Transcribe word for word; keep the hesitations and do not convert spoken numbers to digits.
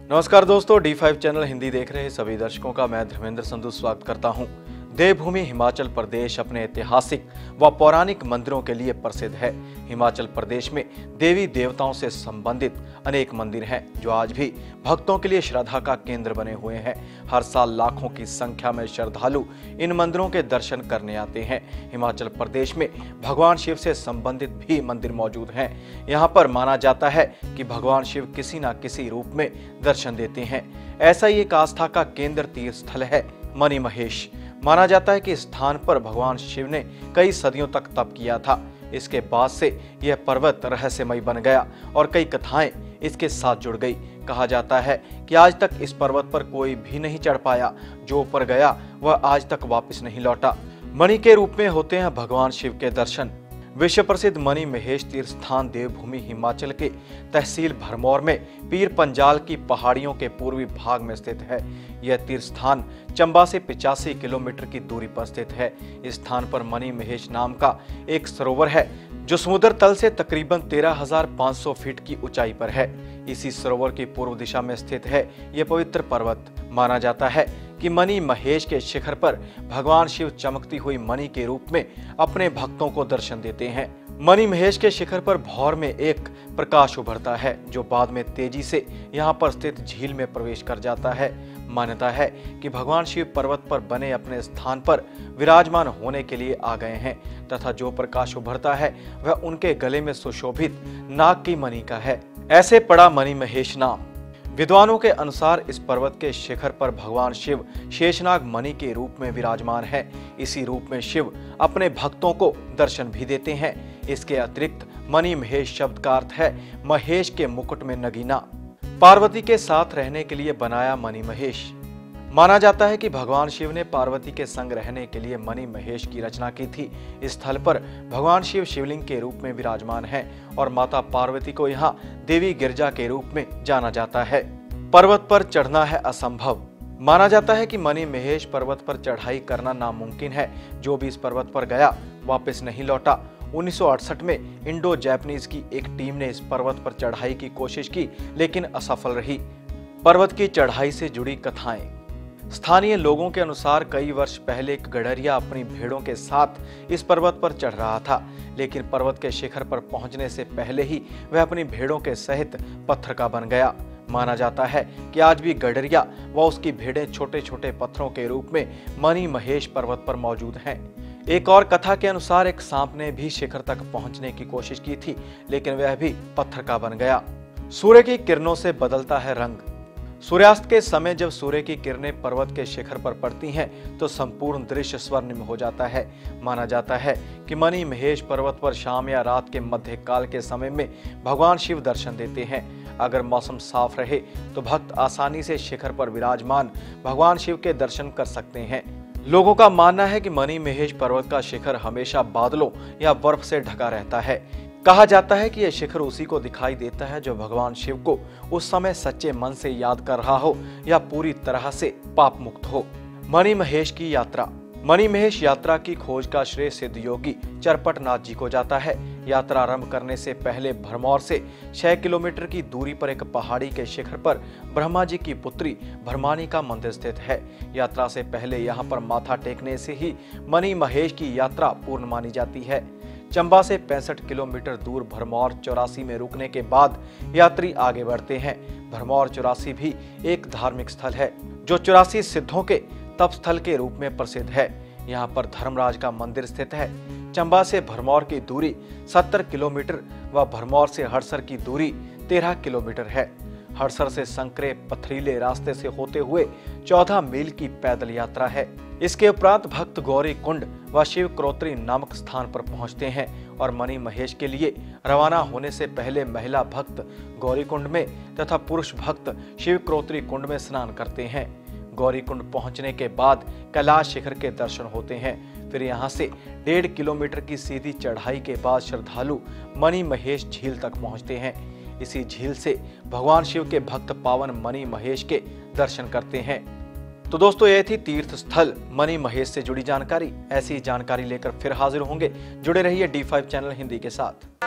नमस्कार दोस्तों, D five channel Hindi देख रहे सभी दर्शकों का मैं धर्मेंद्र संधू स्वागत करता हूं। देवभूमि हिमाचल प्रदेश अपने ऐतिहासिक व पौराणिक मंदिरों के लिए प्रसिद्ध है। हिमाचल प्रदेश में देवी देवताओं से संबंधित अनेक मंदिर हैं जो आज भी भक्तों के लिए श्रद्धा का केंद्र बने हुए हैं। हर साल लाखों की संख्या में श्रद्धालु इन मंदिरों के दर्शन करने आते हैं। हिमाचल प्रदेश में भगवान शिव से संबंधित भी मंदिर मौजूद हैं। यहाँ पर माना जाता है कि भगवान शिव किसी न किसी रूप में दर्शन देते हैं। ऐसा ही एक आस्था का केंद्र तीर्थ स्थल है मणि महेश। माना जाता है कि इस स्थान पर भगवान शिव ने कई सदियों तक तप किया था। इसके बाद से यह पर्वत रहस्यमय बन गया और कई कथाएं इसके साथ जुड़ गई। कहा जाता है कि आज तक इस पर्वत पर कोई भी नहीं चढ़ पाया। जो ऊपर गया वह आज तक वापस नहीं लौटा। मणि के रूप में होते हैं भगवान शिव के दर्शन। विश्व प्रसिद्ध मणि महेश तीर्थ स्थान देवभूमि हिमाचल के तहसील भरमौर में पीर पंजाल की पहाड़ियों के पूर्वी भाग में स्थित है। यह तीर्थ स्थान चंबा से पिचासी किलोमीटर की दूरी पर स्थित है। इस स्थान पर मणि महेश नाम का एक सरोवर है जो समुद्र तल से तकरीबन तेरह हजार पाँच सौ फीट की ऊंचाई पर है। इसी सरोवर की पूर्व दिशा में स्थित है यह पवित्र पर्वत। माना जाता है कि मणि महेश के शिखर पर भगवान शिव चमकती हुई मणि के रूप में अपने भक्तों को दर्शन देते हैं। मणि महेश के शिखर पर भौर में एक प्रकाश उभरता है जो बाद में तेजी से यहाँ पर स्थित झील में प्रवेश कर जाता है। मान्यता है कि भगवान शिव पर्वत पर बने अपने स्थान पर विराजमान होने के लिए आ गए हैं तथा जो प्रकाश उभरता है वह उनके गले में सुशोभित नाग की मणि का है। ऐसे पड़ा मणि महेश नाम। विद्वानों के अनुसार इस पर्वत के शिखर पर भगवान शिव शेषनाग मणि के रूप में विराजमान है। इसी रूप में शिव अपने भक्तों को दर्शन भी देते हैं। इसके अतिरिक्त मणि महेश शब्द का अर्थ है महेश के मुकुट में नगीना। पार्वती के साथ रहने के लिए बनाया मणि महेश। माना जाता है कि भगवान शिव ने पार्वती के संग रहने के लिए मणि महेश की रचना की थी। इस स्थल पर भगवान शिव शिवलिंग के रूप में विराजमान हैं और माता पार्वती को यहाँ देवी गिरजा के रूप में जाना जाता है। पर्वत पर चढ़ना है असंभव। माना जाता है कि मणि महेश पर्वत पर चढ़ाई करना नामुमकिन है। जो भी इस पर्वत पर गया वापस नहीं लौटा। उन्नीस सौ अड़सठ में इंडो जापानीज की एक टीम ने इस पर्वत पर चढ़ाई की कोशिश की लेकिन असफल रही। पर्वत की चढ़ाई से जुड़ी कथाएं। स्थानीय लोगों के अनुसार कई वर्ष पहले एक गडरिया अपनी भेड़ों के साथ इस पर्वत पर चढ़ रहा था, लेकिन पर्वत के शिखर पर पहुंचने से पहले ही वह अपनी भेड़ों के सहित पत्थर का बन गया। माना जाता है कि आज भी गडरिया व उसकी भेड़ें छोटे छोटे पत्थरों के रूप में मणि महेश पर्वत पर मौजूद हैं। एक और कथा के अनुसार एक सांप ने भी शिखर तक पहुंचने की कोशिश की थी लेकिन वह भी पत्थर का बन गया। सूर्य की किरणों से बदलता है रंग। सूर्यास्त के समय जब सूर्य की किरणें पर्वत के शिखर पर पड़ती हैं तो संपूर्ण दृश्य स्वर्णिम हो जाता है। माना जाता है कि मणि महेश पर्वत पर शाम या रात के मध्यकाल के समय में भगवान शिव दर्शन देते हैं। अगर मौसम साफ रहे तो भक्त आसानी से शिखर पर विराजमान भगवान शिव के दर्शन कर सकते हैं। लोगों का मानना है कि मणि महेश पर्वत का शिखर हमेशा बादलों या बर्फ से ढका रहता है। कहा जाता है कि यह शिखर उसी को दिखाई देता है जो भगवान शिव को उस समय सच्चे मन से याद कर रहा हो या पूरी तरह से पाप मुक्त हो। मणि महेश की यात्रा। मणि महेश यात्रा की खोज का श्रेय सिद्ध योगी चरपट नाथ जी को जाता है। यात्रा आरंभ करने से पहले भरमौर से छह किलोमीटर की दूरी पर एक पहाड़ी के शिखर पर ब्रह्मा जी की पुत्री भरमानी का मंदिर स्थित है। यात्रा से पहले यहाँ पर माथा टेकने से ही मणि महेश की यात्रा पूर्ण मानी जाती है। चंबा से पैंसठ किलोमीटर दूर भरमौर चौरासी में रुकने के बाद यात्री आगे बढ़ते हैं। भरमौर चौरासी भी एक धार्मिक स्थल है जो चौरासी सिद्धों के तप स्थल के रूप में प्रसिद्ध है। यहाँ पर धर्मराज का मंदिर स्थित है। चंबा से भरमौर की दूरी सत्तर किलोमीटर व भरमौर से हड़सर की दूरी तेरह किलोमीटर है। हड़सर से संकरे पथरीले रास्ते से होते हुए चौदह मील की पैदल यात्रा है। इसके उपरांत भक्त गौरी कुंड व शिव क्रोत्री नामक स्थान पर पहुंचते हैं और मणि महेश के लिए रवाना होने से पहले महिला भक्त गौरी कुंड में तथा पुरुष भक्त शिव क्रोत्री कुंड में स्नान करते हैं। गौरी कुंड पहुंचने के बाद कैलाश शिखर के दर्शन होते हैं। फिर यहां से डेढ़ किलोमीटर की सीधी चढ़ाई के बाद श्रद्धालु मणि महेश झील तक पहुंचते हैं। इसी झील से भगवान शिव के भक्त पावन मणि महेश के दर्शन करते हैं। तो दोस्तों, ये थी तीर्थ स्थल मणि महेश से जुड़ी जानकारी। ऐसी जानकारी लेकर फिर हाजिर होंगे। जुड़े रहिए डी फाइव चैनल हिंदी के साथ।